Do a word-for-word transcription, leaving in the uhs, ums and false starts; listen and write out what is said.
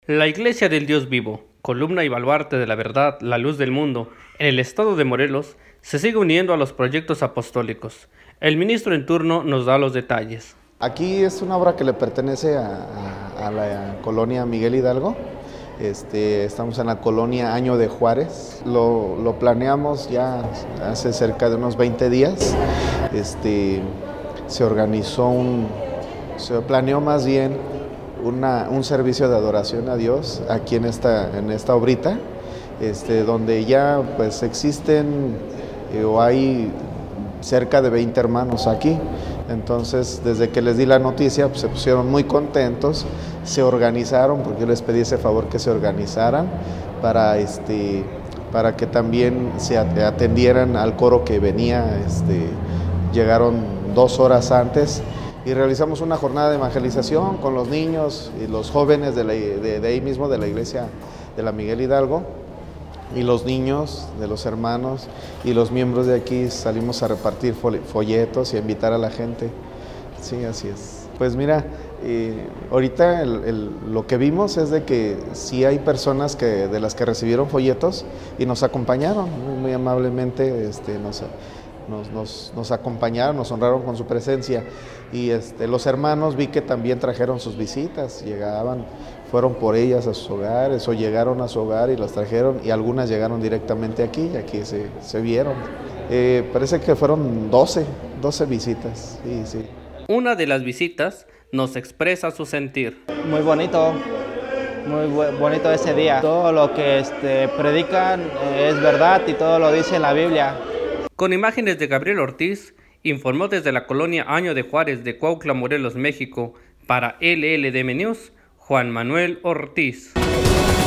La Iglesia del Dios Vivo, columna y baluarte de la verdad, la luz del mundo, en el estado de Morelos, se sigue uniendo a los proyectos apostólicos. El ministro en turno nos da los detalles. Aquí es una obra que le pertenece a, a, a la colonia Miguel Hidalgo. Este, estamos en la colonia Año de Juárez. Lo, lo planeamos ya hace cerca de unos veinte días. Este, se organizó un, se planeó más bien Una, un servicio de adoración a Dios aquí en esta, en esta obrita, este, donde ya pues existen eh, o hay cerca de veinte hermanos aquí. Entonces, desde que les di la noticia, pues, se pusieron muy contentos, se organizaron, porque yo les pedí ese favor que se organizaran para, este, para que también se atendieran al coro que venía, este, llegaron dos horas antes. Y realizamos una jornada de evangelización con los niños y los jóvenes de, la, de, de ahí mismo, de la iglesia de la Miguel Hidalgo, y los niños de los hermanos y los miembros de aquí salimos a repartir folletos y a invitar a la gente. Sí, así es. Pues mira, eh, ahorita el, el, lo que vimos es de que sí hay personas que, de las que recibieron folletos y nos acompañaron muy, muy amablemente, este, nos Nos, nos, nos acompañaron, nos honraron con su presencia, y este, los hermanos vi que también trajeron sus visitas, llegaban, fueron por ellas a sus hogares o llegaron a su hogar y las trajeron, y algunas llegaron directamente aquí y aquí se, se vieron. Eh, parece que fueron doce, doce visitas. Sí, sí. Una de las visitas nos expresa su sentir. Muy bonito, muy bonito ese día. Todo lo que este, predican eh, es verdad y todo lo dice en la Biblia. Con imágenes de Gabriel Ortiz, informó desde la colonia Año de Juárez de Cuautla, Morelos, México, para L L D M News, Juan Manuel Ortiz.